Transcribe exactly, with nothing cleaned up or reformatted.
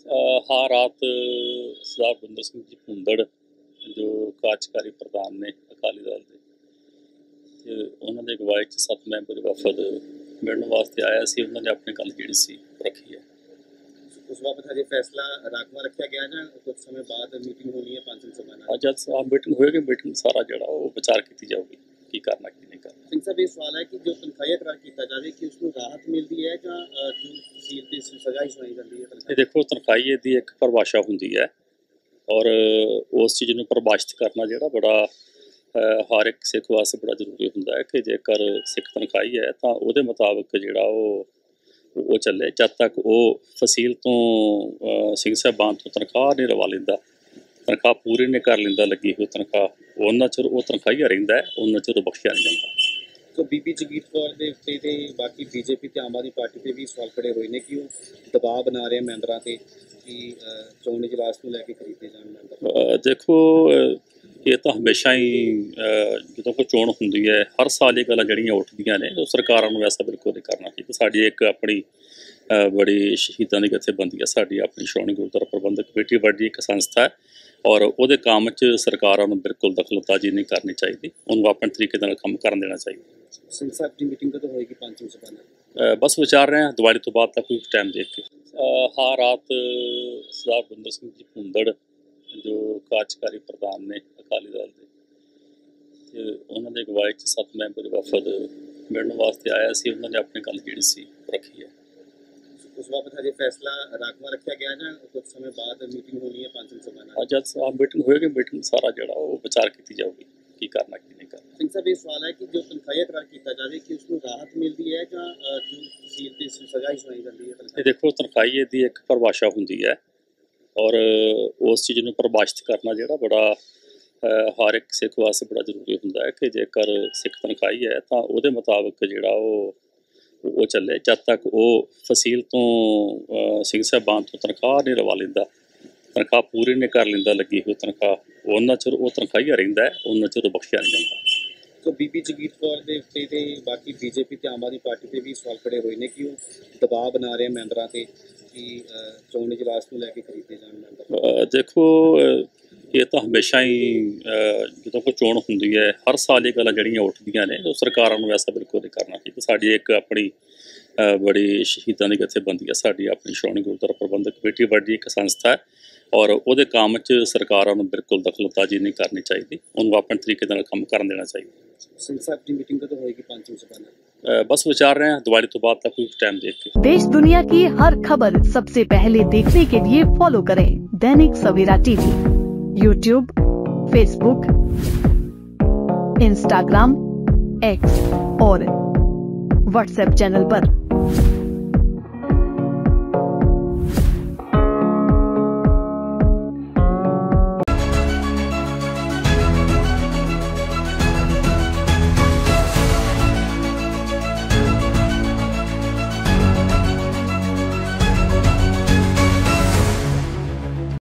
ਅ, ਹਾਂ ਰਾਤ ਸਰਦਾਰ ਬੰਦਰ ਸਿੰਘ ਜੀ ਭੁੰਦੜ ਜੋ ਕਾਰਜਕਾਰੀ ਪ੍ਰਧਾਨ ਨੇ ਅਕਾਲੀ ਦਲ ਦੇ ਤੇ ਉਹਨਾਂ ਦੇ ਅਗਵਾਈ 'ਚ ਸੱਤ ਮੈਂਬਰੀ ਵਫਦ ਮਿਲਣ ਵਾਸਤੇ ਆਇਆ ਸੀ। ਉਹਨਾਂ ਨੇ ਆਪਣੀ ਗੱਲ ਜਿਹੜੀ ਸੀ ਰੱਖੀ ਹੈ। ਉਸ ਬਾਬਤ ਹਜੇ ਫੈਸਲਾ ਰਾਖਵਾ ਰੱਖਿਆ ਗਿਆ ਜਾਂ ਕੁਝ ਸਮੇਂ ਬਾਅਦ ਮੀਟਿੰਗ ਹੋਣੀ ਹੈ ਪੰਜ ਸਭਾ ਨਾਲ? ਅੱਜ ਜਦ ਮੀਟਿੰਗ ਹੋਏਗੀ, ਮੀਟਿੰਗ ਸਾਰਾ ਜਿਹੜਾ ਉਹ ਵਿਚਾਰ ਕੀਤੀ ਜਾਊਗੀ ਕੀ ਕਰਨਾ ਕੀ ਨਹੀਂ ਕਰਨਾ। ਸਿੰਘ ਸਾਹਿਬ, ਇਹ ਸਵਾਲ ਹੈ ਕਿ ਜੋ ਤਨਖਾਹੀਆ ਕਰਾਰ ਕੀਤਾ ਜਾਵੇ ਕਿ ਉਸ ਨੂੰ ਰਾਹਤ ਮਿਲਦੀ ਹੈ ਜਾਂ ਜੋ ਤਹਿਸੀਲ ਦੀ ਸਜ਼ਾ ਹੀ ਸੁਣਾਈ ਜਾਂਦੀ ਹੈ? ਇਹ ਦੇਖੋ, ਤਨਖਾਹੀਏ ਦੀ ਇੱਕ ਪਰਿਭਾਸ਼ਾ ਹੁੰਦੀ ਹੈ ਔਰ ਉਸ ਚੀਜ਼ ਨੂੰ ਪਰਿਭਾਸ਼ਿਤ ਕਰਨਾ ਜਿਹੜਾ ਬੜਾ ਹਰ ਇੱਕ ਸਿੱਖ ਵਾਸਤੇ ਬੜਾ ਜ਼ਰੂਰੀ ਹੁੰਦਾ ਹੈ ਕਿ ਜੇਕਰ ਸਿੱਖ ਤਨਖਾਹੀ ਹੈ ਤਾਂ ਉਹਦੇ ਮੁਤਾਬਕ ਜਿਹੜਾ ਉਹ ਉਹ ਚੱਲੇ। ਜਦ ਤੱਕ ਉਹ ਫਸੀਲ ਤੋਂ ਸਿੰਘ ਸਾਹਿਬਾਨ ਤੋਂ ਤਨਖਾਹ ਨਹੀਂ ਲਵਾ ਲੈਂਦਾ, ਤਨਖਾਹ ਪੂਰੀ ਨਹੀਂ ਕਰ ਲੈਂਦਾ ਲੱਗੀ ਹੋਈ ਤਨਖਾਹ, ਉਹਨਾਂ ਚਿਰ ਉਹ ਤਨਖਾਹੀਆ ਰਹਿੰਦਾ ਹੈ, ਉਹਨਾਂ ਚਿਰ ਬਖਸ਼ਿਆ ਨਹੀਂ ਜਾਂਦਾ। ਸੋ ਬੀਬੀ ਜਗੀਰ ਕੌਰ ਦੇ ਉੱਤੇ ਤੇ ਬਾਕੀ ਬੀਜੇਪੀ ਤੇ ਆਮ ਆਦਮੀ ਪਾਰਟੀ ਤੇ ਵੀ ਸਵਾਲ ਖੜੇ ਹੋਏ ਨੇ ਕਿ ਉਹ ਦਬਾਅ ਬਣਾ ਰਹੇ ਮੈਂਬਰਾਂ ਤੇ ਕਿ ਚੋਣ ਇਜਲਾਸ ਨੂੰ ਲੈ ਕੇ ਖਰੀਦੇ ਜਾਣ ਮੈਂਬਰ। ਦੇਖੋ, ਇਹ ਤਾਂ ਹਮੇਸ਼ਾ ਹੀ ਜਦੋਂ ਕੋਈ ਚੋਣ ਹੁੰਦੀ ਹੈ ਹਰ ਸਾਲ ਇਹ ਗੱਲਾਂ ਜਿਹੜੀਆਂ ਉੱਠਦੀਆਂ ਨੇ, ਉਹ ਸਰਕਾਰਾਂ ਨੂੰ ਐਸਾ ਬਿਲਕੁਲ ਨਹੀਂ ਕਰਨਾ ਚਾਹੀਦਾ। ਸਾਡੀ ਇੱਕ ਆਪਣੀ ਬੜੀ ਸ਼ਹੀਦਾਂ ਦੀ ਜਥੇਬੰਦੀ ਹੈ, ਸਾਡੀ ਆਪਣੀ ਸ਼੍ਰੋਮਣੀ ਗੁਰਦੁਆਰਾ ਪ੍ਰਬੰਧਕ ਕਮੇਟੀ ਵੱਡੀ ਇੱਕ ਸੰਸਥਾ ਹੈ ਔਰ ਉਹਦੇ ਕੰਮ 'ਚ ਸਰਕਾਰਾਂ ਨੂੰ ਬਿਲਕੁਲ ਦਖਲਅੰਦਾਜ਼ੀ ਨਹੀਂ ਕਰਨੀ ਚਾਹੀਦੀ, ਉਹਨੂੰ ਆਪਣੇ ਤਰੀਕੇ ਨਾਲ ਕੰਮ ਕਰਨ ਦੇਣਾ ਚਾਹੀਦਾ। ਸਿੰਘ ਸਾਹਿਬ ਦੀ ਮੀਟਿੰਗ ਕਦੋਂ ਹੋਏਗੀ ਪੰਜ ਸਭਾ ਨਾਲ? ਬਸ ਵਿਚਾਰ ਰਹੇ ਹਾਂ ਦਿਵਾਲੀ ਤੋਂ ਬਾਅਦ ਤੱਕ ਕੋਈ ਟਾਈਮ ਦੇਖ ਕੇ। ਹਾਂ ਰਾਤ ਸਰਦਾਰ ਬੰਦਰ ਸਿੰਘ ਜੀ ਭੁੰਦੜ ਜੋ ਕਾਰਜਕਾਰੀ ਪ੍ਰਧਾਨ ਨੇ ਅਕਾਲੀ ਦਲ ਦੇ ਤੇ ਉਹਨਾਂ ਦੇ ਅਗਵਾਈ 'ਚ ਸੱਤ ਮੈਂਬਰੀ ਵਫਦ ਮਿਲਣ ਵਾਸਤੇ ਆਇਆ ਸੀ। ਉਹਨਾਂ ਨੇ ਆਪਣੀ ਗੱਲ ਜਿਹੜੀ ਸੀ ਰੱਖੀ ਹੈ। ਉਸ ਬਾਬਤ ਹਜੇ ਫੈਸਲਾ ਰਾਖਵਾ ਰੱਖਿਆ ਗਿਆ ਜਾਂ ਕੁਝ ਸਮੇਂ ਬਾਅਦ ਮੀਟਿੰਗ ਹੋਣੀ ਹੈ ਪੰਜ ਸਭਾ ਨਾਲ? ਅੱਜ ਜਦ ਮੀਟਿੰਗ ਹੋਏਗੀ, ਮੀਟਿੰਗ ਸਾਰਾ ਜਿਹੜਾ ਉਹ ਵਿਚਾਰ ਕੀਤੀ ਜਾਊਗੀ ਕੀ ਕਰਨਾ ਕੀ ਨਹੀਂ ਕਰਨਾ। ਸਿੰਘ ਸਾਹਿਬ, ਇਹ ਸਵਾਲ ਹੈ ਕਿ ਜੋ ਤਨਖਾਹੀਆ ਕਰਾਰ ਕੀਤਾ ਜਾਵੇ ਕਿ ਉਸ ਨੂੰ ਰਾਹਤ ਮਿਲਦੀ ਹੈ ਜਾਂ ਜੋ ਤਹਿਸੀਲ ਦੀ ਸਜ਼ਾ ਹੀ ਸੁਣਾਈ ਜਾਂਦੀ ਹੈ? ਇਹ ਦੇਖੋ, ਤਨਖਾਹੀਏ ਦੀ ਇੱਕ ਪਰਿਭਾਸ਼ਾ ਹੁੰਦੀ ਹੈ ਔਰ ਉਸ ਚੀਜ਼ ਨੂੰ ਪਰਿਭਾਸ਼ਿਤ ਕਰਨਾ ਜਿਹੜਾ ਬੜਾ ਹਰ ਇੱਕ ਸਿੱਖ ਵਾਸਤੇ ਬੜਾ ਜ਼ਰੂਰੀ ਹੁੰਦਾ ਹੈ ਕਿ ਜੇਕਰ ਸਿੱਖ ਤਨਖਾਹੀ ਹੈ ਤਾਂ ਉਹਦੇ ਮੁਤਾਬਕ ਜਿਹੜਾ ਉਹ ਉਹ ਚੱਲੇ। ਜਦ ਤੱਕ ਉਹ ਫਸੀਲ ਤੋਂ ਸਿੰਘ ਸਾਹਿਬਾਨ ਤੋਂ ਤਨਖਾਹ ਨਹੀਂ ਲਵਾ ਲੈਂਦਾ, ਤਨਖਾਹ ਪੂਰੀ ਨਹੀਂ ਕਰ ਲੈਂਦਾ ਲੱਗੀ ਹੋਈ ਤਨਖਾਹ, ਉਹਨਾਂ ਚਿਰ ਉਹ ਤਨਖਾਹੀਆ ਰਹਿੰਦਾ ਹੈ, ਉਹਨਾਂ ਚਿਰ ਬਖਸ਼ਿਆ ਨਹੀਂ ਜਾਂਦਾ। ਸੋ ਬੀਬੀ ਜਗੀਰ ਕੌਰ ਦੇ ਉੱਤੇ ਤੇ ਬਾਕੀ ਬੀਜੇਪੀ ਤੇ ਆਮ ਆਦਮੀ ਪਾਰਟੀ ਤੇ ਵੀ ਸਵਾਲ ਖੜੇ ਹੋਏ ਨੇ ਕਿ ਉਹ ਦਬਾਅ ਬਣਾ ਰਹੇ ਮੈਂਬਰਾਂ ਤੇ ਕਿ ਚੋਣ ਇਜਲਾਸ ਨੂੰ ਲੈ ਕੇ ਖਰੀਦੇ ਜਾਣ ਮੈਂਬਰ। ਦੇਖੋ, ਇਹ ਤਾਂ ਹਮੇਸ਼ਾ ਹੀ ਜਦੋਂ ਕੋਈ ਚੋਣ ਹੁੰਦੀ ਹੈ ਹਰ ਸਾਲ ਇਹ ਗੱਲਾਂ ਜਿਹੜੀਆਂ ਉੱਠਦੀਆਂ ਨੇ, ਉਹ ਸਰਕਾਰਾਂ ਨੂੰ ਐਸਾ ਬਿਲਕੁਲ ਨਹੀਂ ਕਰਨਾ ਚਾਹੀਦਾ। ਸਾਡੀ ਇੱਕ ਆਪਣੀ ਬੜੀ ਸ਼ਹੀਦਾਂ ਦੀ ਜਥੇਬੰਦੀ ਹੈ, ਸਾਡੀ ਆਪਣੀ ਸ਼੍ਰੋਮਣੀ ਗੁਰਦੁਆਰਾ ਪ੍ਰਬੰਧਕ ਕਮੇਟੀ ਵੱਡੀ ਇੱਕ ਸੰਸਥਾ ਹੈ ਔਰ ਉਹਦੇ ਕੰਮ 'ਚ ਸਰਕਾਰਾਂ ਨੂੰ ਬਿਲਕੁਲ ਦਖਲਅੰਦਾਜ਼ੀ ਨਹੀਂ ਕਰਨੀ ਚਾਹੀਦੀ, ਉਹਨੂੰ ਆਪਣੇ ਤਰੀਕੇ ਨਾਲ ਕੰਮ ਕਰਨ ਦੇਣਾ ਚਾਹੀਦਾ। ਸਿੰਘ ਸਾਹਿਬ ਦੀ ਮੀਟਿੰਗ ਕਦੋਂ ਹੋਏਗੀ ਪੰਜ ਸਭਾ ਨਾਲ? बस विचार रहे हैं दिवाली तो बाद तक कोई टाइम देख के। देश दुनिया की हर खबर सबसे पहले देखने के लिए फॉलो करें Dainik Savera TV, YouTube, Facebook, Instagram, X और व्हाट्सएप चैनल पर।